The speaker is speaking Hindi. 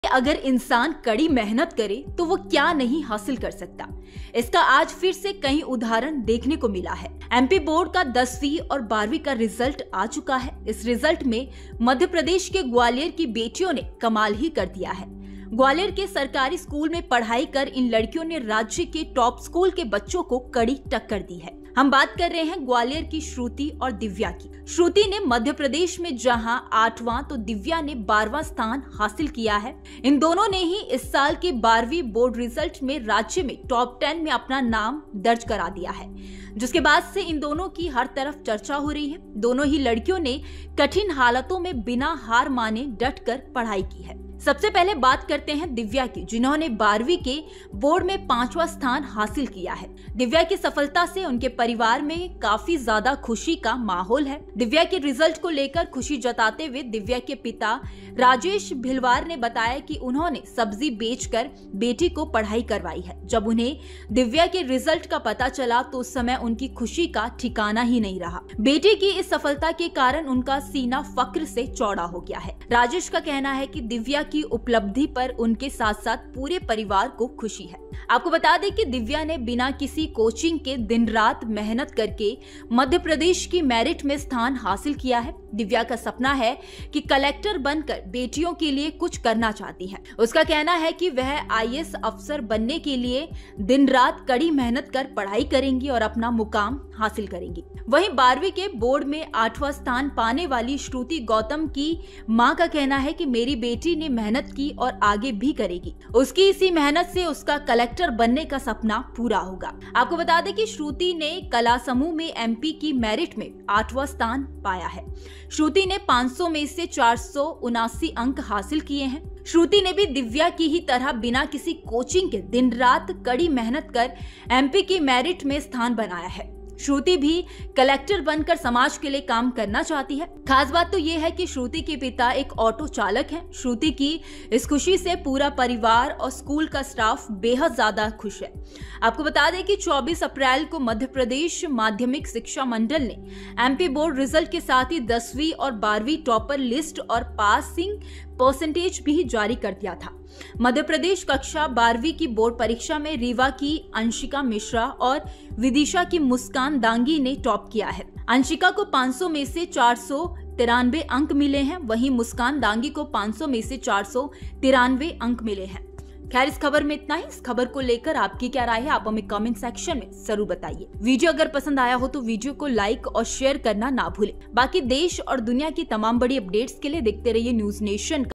अगर इंसान कड़ी मेहनत करे तो वो क्या नहीं हासिल कर सकता। इसका आज फिर से कई उदाहरण देखने को मिला है। एमपी बोर्ड का 10वीं और 12वीं का रिजल्ट आ चुका है। इस रिजल्ट में मध्य प्रदेश के ग्वालियर की बेटियों ने कमाल ही कर दिया है। ग्वालियर के सरकारी स्कूल में पढ़ाई कर इन लड़कियों ने राज्य के टॉप स्कूल के बच्चों को कड़ी टक्कर दी है। हम बात कर रहे हैं ग्वालियर की श्रुति और दिव्या की। श्रुति ने मध्य प्रदेश में जहां 8वां तो दिव्या ने 12वां स्थान हासिल किया है। इन दोनों ने ही इस साल के 12वीं बोर्ड रिजल्ट में राज्य में टॉप 10 में अपना नाम दर्ज करा दिया है, जिसके बाद से इन दोनों की हर तरफ चर्चा हो रही है। दोनों ही लड़कियों ने कठिन हालातों में बिना हार माने डटकर पढ़ाई की है। सबसे पहले बात करते हैं दिव्या की, जिन्होंने 12वीं के बोर्ड में 5वां स्थान हासिल किया है। दिव्या की सफलता से उनके परिवार में काफी ज्यादा खुशी का माहौल है। दिव्या के रिजल्ट को लेकर खुशी जताते हुए दिव्या के पिता राजेश भिलवार ने बताया कि उन्होंने सब्जी बेचकर बेटी को पढ़ाई करवाई है। जब उन्हें दिव्या के रिजल्ट का पता चला तो उस समय उनकी खुशी का ठिकाना ही नहीं रहा। बेटी की इस सफलता के कारण उनका सीना फक्र से चौड़ा हो गया है। राजेश का कहना है कि दिव्या की उपलब्धि पर उनके साथ साथ पूरे परिवार को खुशी है। आपको बता दें कि दिव्या ने बिना किसी कोचिंग के दिन रात मेहनत करके मध्य प्रदेश की मेरिट में स्थान हासिल किया है। दिव्या का सपना है कि कलेक्टर बनकर बेटियों के लिए कुछ करना चाहती है। उसका कहना है कि वह आईएएस अफसर बनने के लिए दिन रात कड़ी मेहनत कर पढ़ाई करेंगी और अपना मुकाम हासिल करेंगी। वहीं 12वीं के बोर्ड में 8वां स्थान पाने वाली श्रुति गौतम की मां का कहना है कि मेरी बेटी ने मेहनत की और आगे भी करेगी। उसकी इसी मेहनत से उसका कलेक्टर बनने का सपना पूरा होगा। आपको बता दें कि श्रुति ने कला समूह में एमपी की मेरिट में 8वां स्थान पाया है। श्रुति ने 500 में से 479 अंक हासिल किए हैं। श्रुति ने भी दिव्या की ही तरह बिना किसी कोचिंग के दिन रात कड़ी मेहनत कर एमपी की मेरिट में स्थान बनाया है। श्रुति भी कलेक्टर बनकर समाज के लिए काम करना चाहती है। खास बात तो ये है कि श्रुति के पिता एक ऑटो चालक हैं। श्रुति की इस खुशी से पूरा परिवार और स्कूल का स्टाफ बेहद ज्यादा खुश है। आपको बता दें कि 24 अप्रैल को मध्य प्रदेश माध्यमिक शिक्षा मंडल ने एमपी बोर्ड रिजल्ट के साथ ही 10वीं और 12वीं टॉपर लिस्ट और पासिंग परसेंटेज भी जारी कर दिया था। मध्य प्रदेश कक्षा 12वीं की बोर्ड परीक्षा में रीवा की अंशिका मिश्रा और विदिशा की मुस्कान दांगी ने टॉप किया है। अंशिका को 500 में से 493 अंक मिले हैं, वहीं मुस्कान दांगी को 500 में से 493 अंक मिले हैं। खैर, इस खबर में इतना ही। इस खबर को लेकर आपकी क्या राय है, आप हमें कमेंट सेक्शन में जरूर बताइए। वीडियो अगर पसंद आया हो तो वीडियो को लाइक और शेयर करना ना भूलें। बाकी देश और दुनिया की तमाम बड़ी अपडेट्स के लिए देखते रहिए न्यूज नेशन।